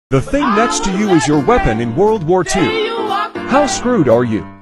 The thing next to you is your weapon in World War II. How screwed are you?